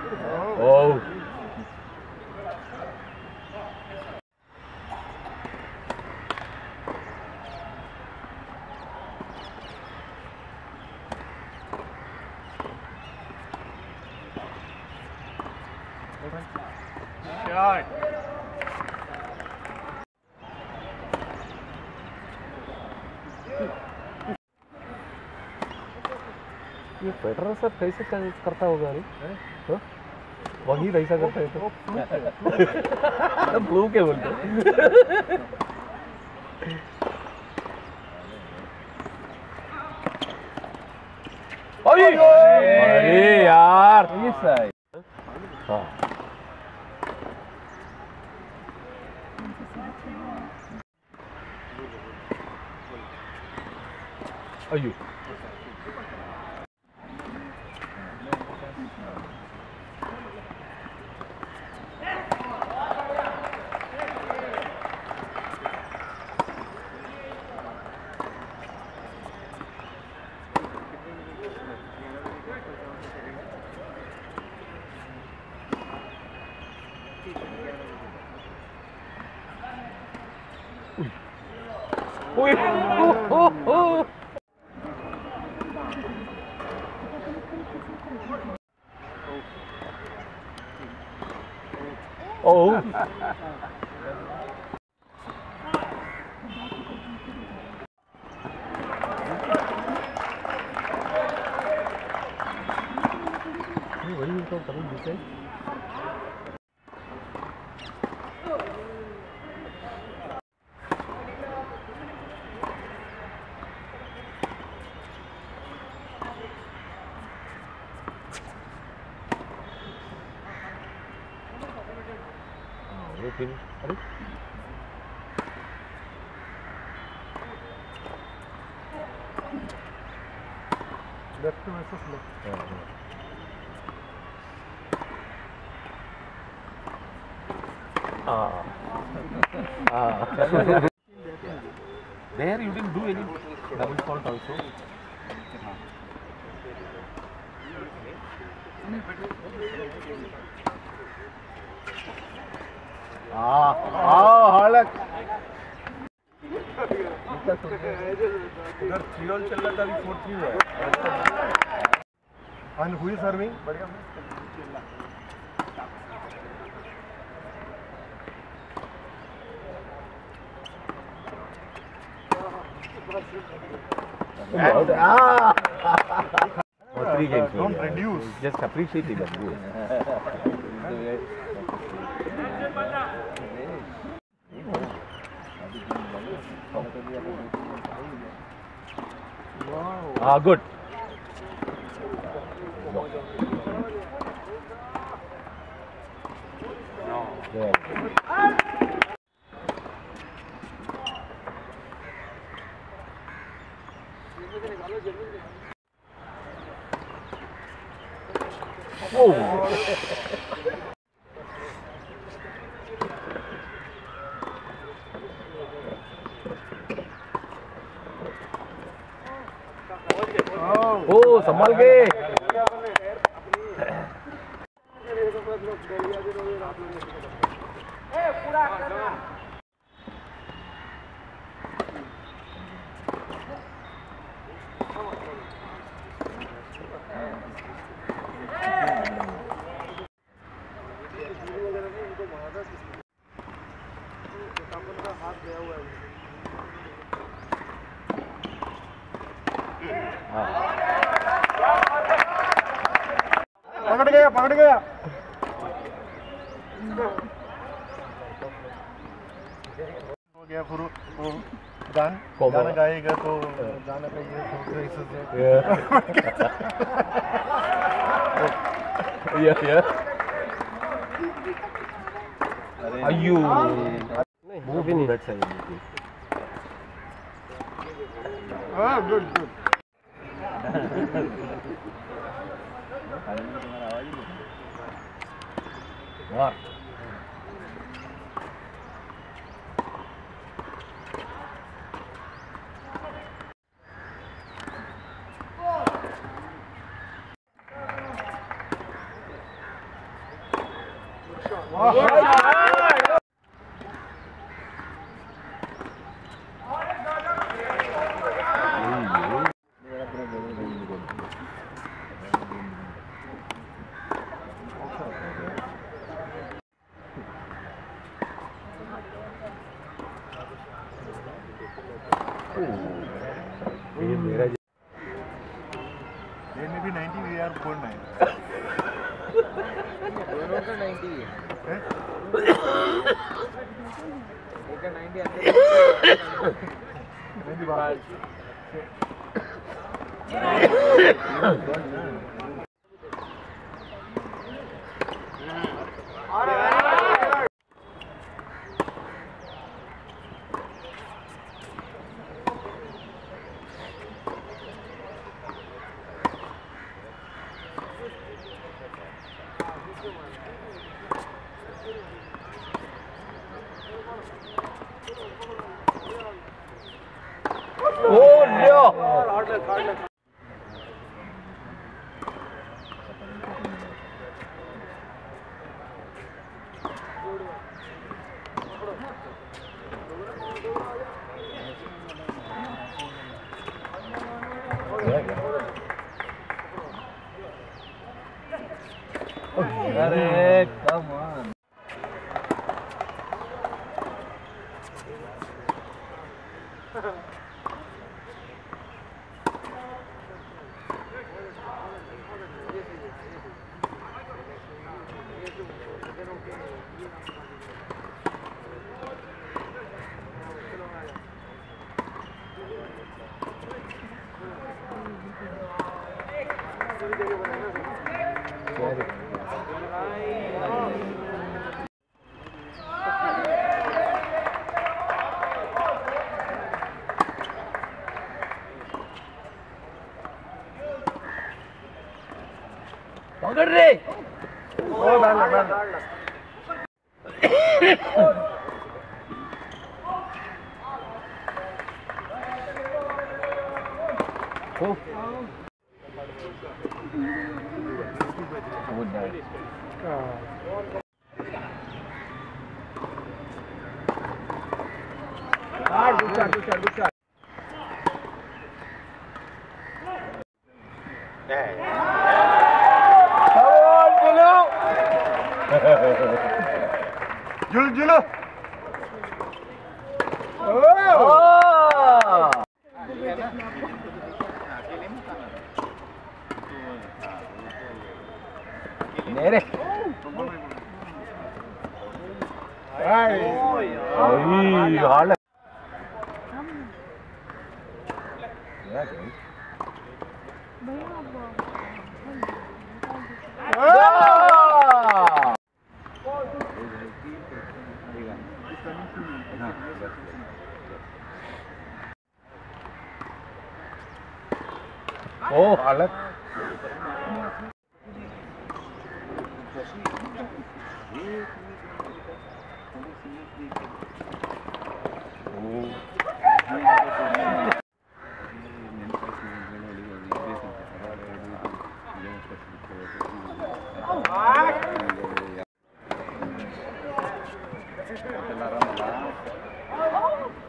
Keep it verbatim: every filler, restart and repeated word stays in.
Oh. Shot. ये Federer सब कैसे करता होगा रे? हाँ? वही ऐसा करता है तो फ्लू के बोलते अरे यार ये सही हाँ अयो Ui. Oh, oh, oh. Oh. What are you talking about? Finish. Are left to myself left. Ah. Ah. There you didn't do any double fault also. Ah, ah, हालत उधर थ्री ऑल चल रहा था अभी फोर थ्री हुआ है and who is serving बढ़िया ah three games don't reduce just appreciate it wow. Ah, good. No. Yeah. Oh. ओ संभाल के पकड़ गया पकड़ गया हो गया फिर वो गान गाना गाएगा तो गाना का ये या या अयो वो भी नहीं बैठ सकते हां गुड गुड वाह There may be ninety, we are four nine. दोनों का ninety है। एक का ninety अंदर। ninety बाहर। Oh no! Arey, come on. पकड़ रे ओ डाल डाल ओ वो डाल हाँ दूसरा दूसरा दूसरा जुल जुलो मेरे आई हाल ओ हालत Oh,